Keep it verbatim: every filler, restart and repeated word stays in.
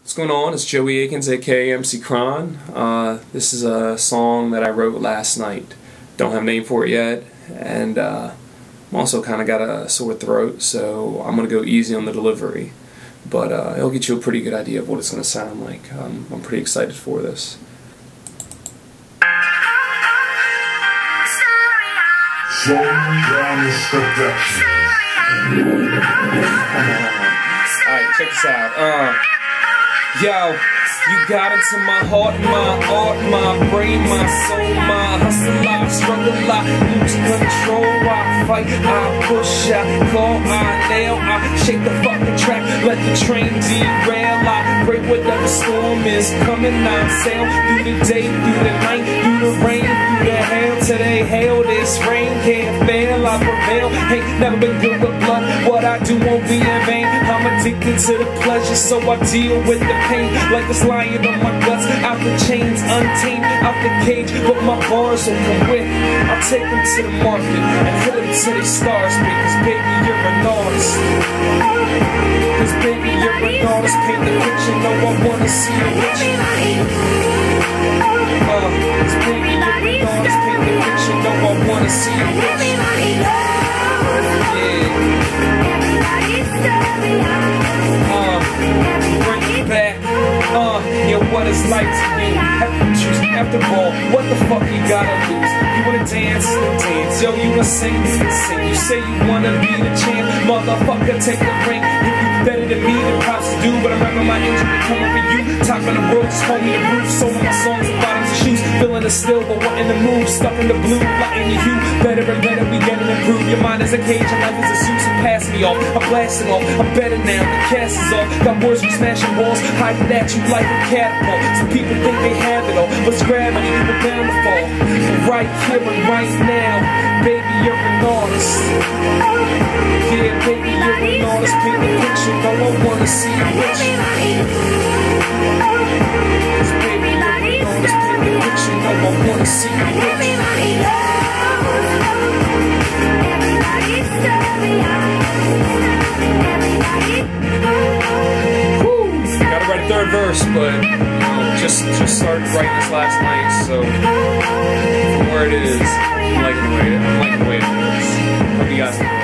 What's going on? It's Joey Aikins, aka Emcee Chron. Uh, this is a song that I wrote last night. Don't have a name for it yet, and uh, I'm also kind of got a sore throat, so I'm going to go easy on the delivery. But uh, it'll get you a pretty good idea of what it's going to sound like. Um, I'm pretty excited for this. Alright, check this out. Uh, Yo, you got into my heart, my art, my brain, my soul, my hustle, I struggle, I lose control, I fight, I push, I claw, I nail, I shake the fucking track, let the train derail, I break whatever storm is coming, I sail through the day, through the night, through the rain, through the hail, today hail, this rain can't fail, I prevail, ain't never been good with blood, what I do won't be in vain, I'm addicted to the pleasure, so I deal with the pain, like this lion on my guts, out the chains, untamed, out the cage, but my bars will come with, I'll take them to the market, and hit them till they stars me, cause baby you're an artist, cause baby you're an artist, paint the picture, no I wanna see you rich, uh, cause baby you're an artist, paint the picture, no I wanna see you rich, yeah, uh, bring it back. Uh, yeah, what is life to you? After choose, after all, what the fuck you gotta lose? You wanna dance, then dance. Yo, you wanna sing, then sing. You say you wanna be the champ, motherfucker, take the ring. If you better than me, then props to do. But I remember my engine to come for you. Top of the world, just hold me the roof. So my songs and bottoms and shoes, feeling the still, but wanting to move. Stuck in the blue, lighting your hue. Better and better, we getting improved. Your mind is a cage, and life is a suit. So pass me off, I'm blasting off. I'm better now, the cast is off. Got words for smashing walls, hiding at you like a catapult. Some people think they have it all, but it's gravity, we're bound to fall. But right here and right now, baby, you're an artist. Yeah, baby, you're an artist. Paint the picture, no one wanna see you rich. Cause baby, you're an artist. Paint the picture, no one wanna see you rich. Gotta write a third verse, but you know, just just started writing this last night, so from where it is, I'm liking the way it, I'm liking the way it is. Hope you guys enjoy.